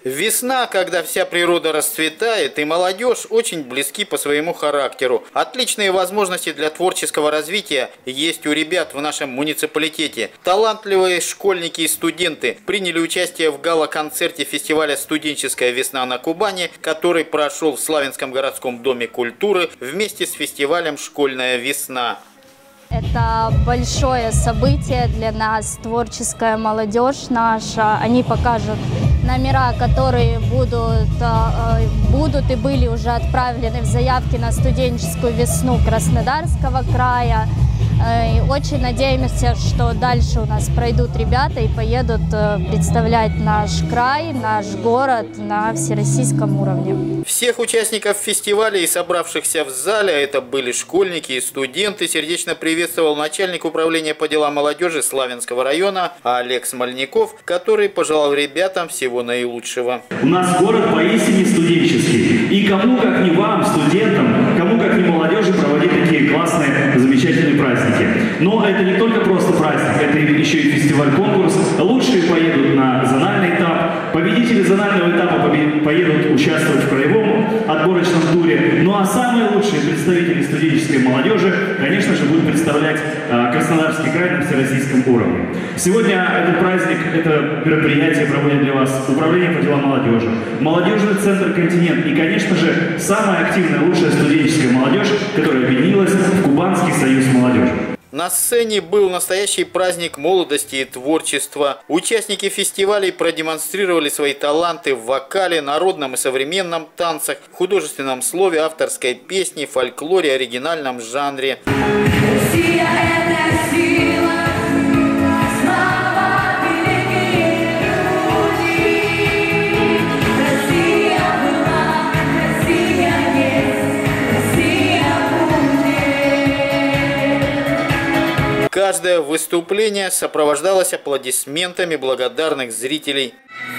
Весна, когда вся природа расцветает, и молодежь очень близки по своему характеру. Отличные возможности для творческого развития есть у ребят в нашем муниципалитете. Талантливые школьники и студенты приняли участие в гала-концерте фестиваля «Студенческая весна на Кубани», который прошел в Славянском городском доме культуры вместе с фестивалем «Школьная весна». Это большое событие для нас, творческая молодежь наша. Они покажут номера, которые будут и были уже отправлены в заявки на студенческую весну Краснодарского края. И очень надеемся, что дальше у нас пройдут ребята и поедут представлять наш край, наш город на всероссийском уровне. Всех участников фестиваля и собравшихся в зале, это были школьники и студенты, сердечно приветствовал начальник управления по делам молодежи Славянского района Олег Смольников, который пожелал ребятам всего наилучшего. У нас город поистине студенческий. И кому, как не вам, студентам, кому, как не молодежи, проводить такие классные, замечательные праздники. Но это не только просто праздник, это еще и фестиваль-конкурс. Лучшие поедут на зональный этап, победители зонального этапа поедут участвовать в краевом отборочном туре. Ну а самые лучшие представители студенческой молодежи, конечно же, будут представлять Краснодарский край на всероссийском уровне. Сегодня этот праздник, это мероприятие проводит для вас Управление по делам молодежи, молодежный центр «Континент» и, конечно же, самая активная, лучшая студенческая молодежь, которая объединилась в Кубанский союз молодежи. На сцене был настоящий праздник молодости и творчества. Участники фестивалей продемонстрировали свои таланты в вокале, народном и современном танцах, художественном слове, авторской песне, фольклоре, оригинальном жанре. Каждое выступление сопровождалось аплодисментами благодарных зрителей.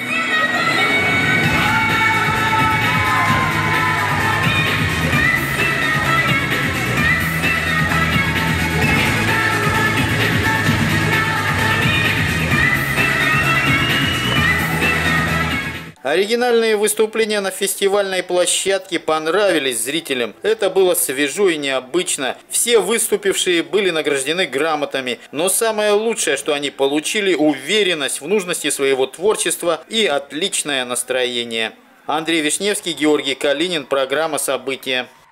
Оригинальные выступления на фестивальной площадке понравились зрителям. Это было свежо и необычно. Все выступившие были награждены грамотами. Но самое лучшее, что они получили, уверенность в нужности своего творчества и отличное настроение. Андрей Вишневский, Георгий Калинин. Программа «События».